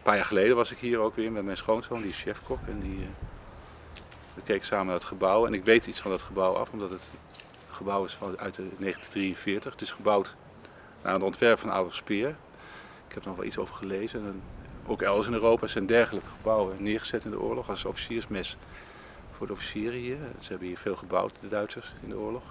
paar jaar geleden was ik hier ook weer met mijn schoonzoon, die is chefkok. En we keken samen naar het gebouw. En ik weet iets van dat gebouw af, omdat het gebouw is uit 1943. Het is gebouwd naar een ontwerp van Adolf Speer. Ik heb er nog wel iets over gelezen. En ook elders in Europa zijn dergelijke gebouwen neergezet in de oorlog als officiersmes voor de officieren hier. Ze hebben hier veel gebouwd, de Duitsers, in de oorlog.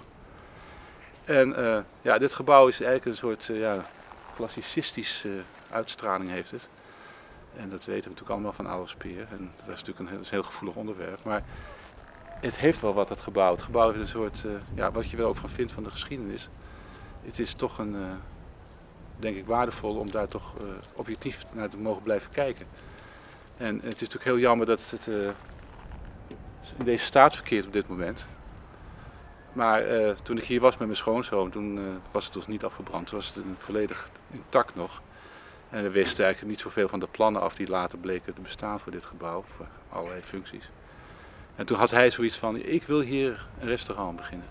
En ja, dit gebouw is eigenlijk een soort klassicistische uitstraling heeft het. En dat weten we natuurlijk allemaal van Adolf Speer. En dat is natuurlijk een heel gevoelig onderwerp. Maar het heeft wel wat, het gebouw. Het gebouw heeft een soort, wat je wel ook van vindt van de geschiedenis. Het is toch denk ik waardevol om daar toch objectief naar te mogen blijven kijken. En het is natuurlijk heel jammer dat het in deze staat verkeert op dit moment. Maar toen ik hier was met mijn schoonzoon, toen was het dus niet afgebrand. Toen was het volledig intact nog. En we wisten eigenlijk niet zoveel van de plannen af die later bleken te bestaan voor dit gebouw, voor allerlei functies. En toen had hij zoiets van, ik wil hier een restaurant beginnen.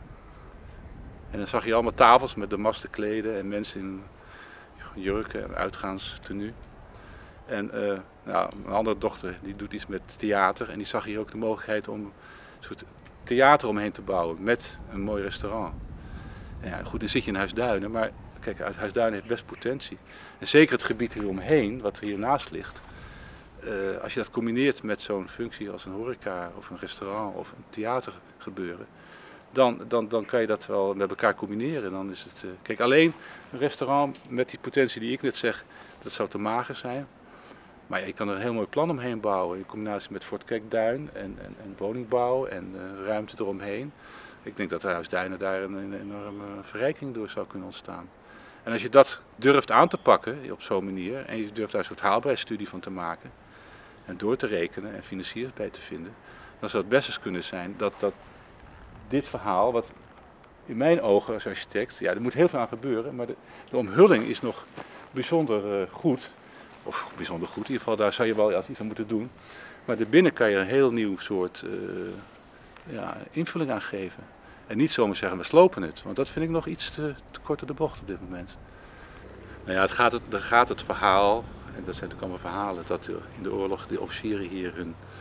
En dan zag je allemaal tafels met damasten kleden en mensen in jurken en uitgaanstenue. En mijn andere dochter die doet iets met theater en die zag hier ook de mogelijkheid om een soort theater omheen te bouwen met een mooi restaurant. En ja, goed, dan zit je in Huisduinen, maar kijk, Huisduinen heeft best potentie. En zeker het gebied hieromheen, wat hiernaast ligt, als je dat combineert met zo'n functie als een horeca of een restaurant of een theatergebeuren, dan kan je dat wel met elkaar combineren. Dan is het, kijk, alleen een restaurant met die potentie die ik net zeg, dat zou te mager zijn. Maar ja, je kan er een heel mooi plan omheen bouwen in combinatie met Fort Kijkduin en woningbouw en ruimte eromheen. Ik denk dat Huisduinen daar een enorme verrijking door zou kunnen ontstaan. En als je dat durft aan te pakken op zo'n manier en je durft daar een soort haalbaarheidsstudie van te maken en door te rekenen en financiers bij te vinden, dan zou het best eens kunnen zijn dat dit verhaal, wat in mijn ogen als architect, ja, er moet heel veel aan gebeuren, maar de omhulling is nog bijzonder goed. Of bijzonder goed, in ieder geval daar zou je wel iets aan moeten doen. Maar daarbinnen kan je een heel nieuw soort invulling aan geven. En niet zomaar zeggen, we slopen het, want dat vind ik nog iets te kort door de bocht op dit moment. Nou ja, er gaat het verhaal, en dat zijn natuurlijk allemaal verhalen, dat in de oorlog de officieren hier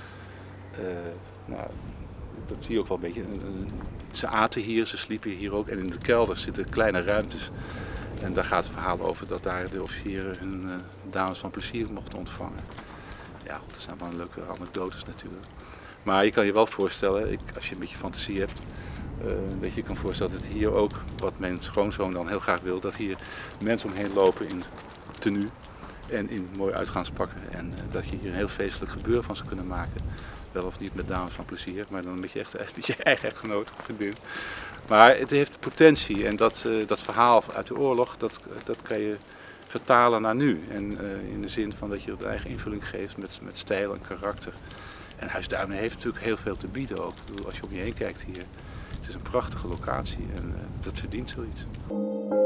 dat zie je ook wel een beetje, ze aten hier, ze sliepen hier ook en in de kelder zitten kleine ruimtes. En daar gaat het verhaal over dat daar de officieren hun dames van plezier mochten ontvangen. Ja goed, dat zijn wel leuke anekdotes natuurlijk. Maar je kan je wel voorstellen, als je een beetje fantasie hebt, dat je kan voorstellen dat hier ook, wat mijn schoonzoon dan heel graag wil, dat hier mensen omheen lopen in tenue en in mooie uitgaanspakken. En dat je hier een heel feestelijk gebeuren van zou kunnen maken. Wel of niet met dames van plezier, maar dan met je eigen echtgenoot of vriendin. Maar het heeft potentie en dat verhaal uit de oorlog, dat kan je vertalen naar nu. En in de zin van dat je het eigen invulling geeft met stijl en karakter. En Huisduinen heeft natuurlijk heel veel te bieden ook. Ik bedoel, als je om je heen kijkt hier, het is een prachtige locatie en dat verdient zoiets.